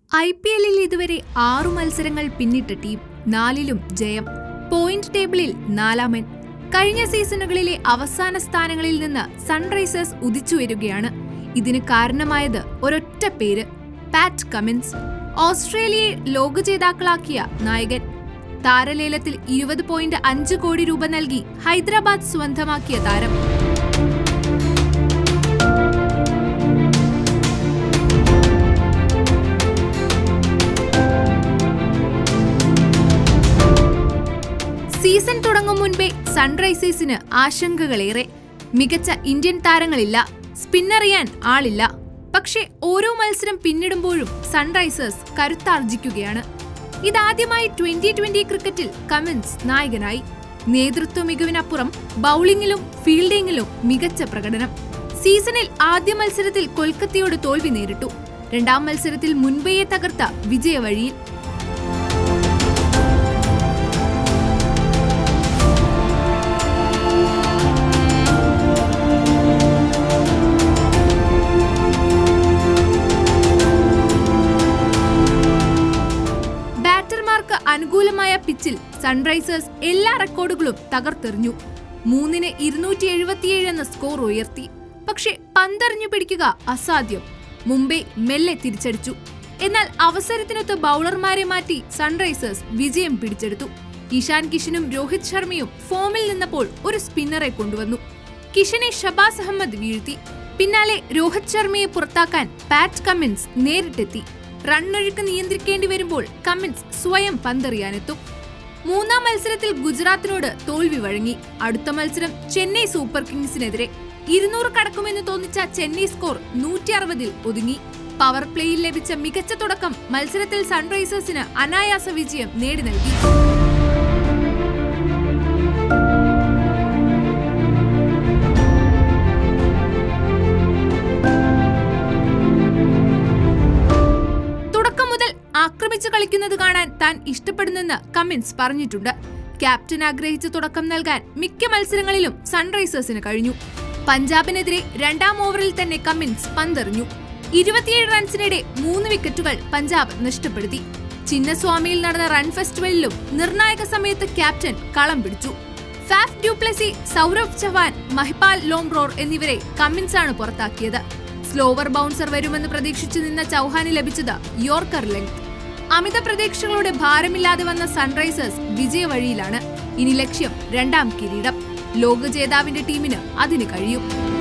IPL-ൽ ഇതുവരെ 6 മത്സരങ്ങൾ പിന്നിട്ട ടീം, 4ലും ജയം. പോയിന്റ് ടേബിളിൽ 4-ാമൻ. കഴിഞ്ഞ സീസണുകളിലെ അവസാന സ്ഥാനങ്ങളിൽ നിന്ന് സൺറൈസേഴ്സ് ഉദിച്ചുവരികയാണ്. ഇതിന് കാരണമായത് ഒരൊറ്റ പേര്, പാറ്റ് കമിൻസ്. ഓസ്ട്രേലിയയെ ലോകജേതാക്കളാക്കിയ നായകൻ. താരലേലത്തിൽ 20.5 കോടി രൂപ നൽകി ഹൈദരാബാദ് സ്വന്തമാക്കിയ താരം. സീസൺ തുടങ്ങും മുൻപേ സൺറൈസേഴ്സിന് ആശങ്കകളേറെ. മികച്ച ഇന്ത്യൻ താരങ്ങളില്ല, സ്പിന്നറിയാൻ ആളില്ല. പക്ഷേ ഓരോ മത്സരം പിന്നിടുമ്പോഴും സൺറൈസേഴ്സ് കരുത്താർജിക്കുകയാണ്. ഇതാദ്യമായി 2020 ക്രിക്കറ്റിൽ കമിൻസ് നായകനായി. നേതൃത്വ മികവിനപ്പുറം ബൌളിംഗിലും ഫീൽഡിംഗിലും മികച്ച പ്രകടനം. സീസണിൽ ആദ്യ മത്സരത്തിൽ കൊൽക്കത്തയോട് തോൽവി നേരിട്ടു. രണ്ടാം മത്സരത്തിൽ മുംബൈയെ തകർത്ത വിജയവഴിയിൽ. ബാറ്റർമാർക്ക് അനുകൂലമായ പിച്ചിൽ സൺറൈസേഴ്സ് എല്ലാ റെക്കോർഡുകളും തകർത്തെറിഞ്ഞു. 3-ന് 277 എന്ന സ്കോർ ഉയർത്തി. പക്ഷേ പന്തെറിഞ്ഞു പിടിക്കുക അസാധ്യം. മുംബൈ മെല്ലെ തിരിച്ചടിച്ചു. എന്നാൽ അവസരത്തിനൊത്ത് ബൌളർമാരെ മാറ്റി സൺറൈസേഴ്സ് വിജയം പിടിച്ചെടുത്തു. ഇഷാൻ കിഷനും രോഹിത് ശർമ്മയും ഫോമിൽ നിന്നപ്പോൾ ഒരു സ്പിന്നറെ കൊണ്ടുവന്നു. കിഷനെ ഷബാസ് അഹമ്മദ് വീഴ്ത്തി. പിന്നാലെ രോഹിത് ശർമ്മയെ പുറത്താക്കാൻ പാറ്റ് കമിൻസ് നേരിട്ടെത്തി. റണ്ണൊഴുക്ക് നിയന്ത്രിക്കേണ്ടി വരുമ്പോൾ കമിൻസ് സ്വയം പന്തെറിയാനെത്തും. മൂന്നാം മത്സരത്തിൽ ഗുജറാത്തിനോട് തോൽവി വഴങ്ങി. അടുത്ത മത്സരം ചെന്നൈ സൂപ്പർ കിങ്സിനെതിരെ. 200 കടക്കുമെന്ന് തോന്നിച്ച ചെന്നൈ സ്കോർ 160-ൽ ഒതുങ്ങി. പവർ പ്ലേയിൽ ലഭിച്ച മികച്ച തുടക്കം മത്സരത്തിൽ സൺറൈസേഴ്സിന് അനായാസ വിജയം നേടി നൽകി. ആക്രമിച്ചു കളിക്കുന്നത് കാണാൻ താൻ ഇഷ്ടപ്പെടുന്നെന്ന് കമിൻസ് പറഞ്ഞിട്ടുണ്ട്. ക്യാപ്റ്റൻ ആഗ്രഹിച്ച തുടക്കം നൽകാൻ മിക്ക മത്സരങ്ങളിലും സൺറൈസേഴ്സിന് കഴിഞ്ഞു. പഞ്ചാബിനെതിരെ രണ്ടാം ഓവറിൽ തന്നെ കമിൻസ് പന്തെറിഞ്ഞു. 27 റൺസിനിടെ 3 വിക്കറ്റുകൾ പഞ്ചാബ് നഷ്ടപ്പെടുത്തി. ചിന്നസ്വാമിയിൽ നടന്ന റൺ ഫെസ്റ്റിവലിലും നിർണായക സമയത്ത് ക്യാപ്റ്റൻ കളം പിടിച്ചു. ഫാഫ് ഡ്യൂപ്ലസി, സൗരവ് ചവാൻ, മഹിപാൽ ലോംബ്രോർ എന്നിവരെ കമിൻസാണ് പുറത്താക്കിയത്. സ്ലോവർ ബൗൺസർ വരുമെന്ന് പ്രതീക്ഷിച്ചു നിന്ന ചൗഹാന് ലഭിച്ചത് യോർക്കർ ലെങ്ത്. അമിത പ്രതീക്ഷകളുടെ ഭാരമില്ലാതെ വന്ന സൺറൈസേഴ്സ് വിജയവഴിയിലാണ്. ഇനി ലക്ഷ്യം 2ാം കിരീടം. ലോക ജേതാവിന്റെ ടീമിന് അതിന് കഴിയും.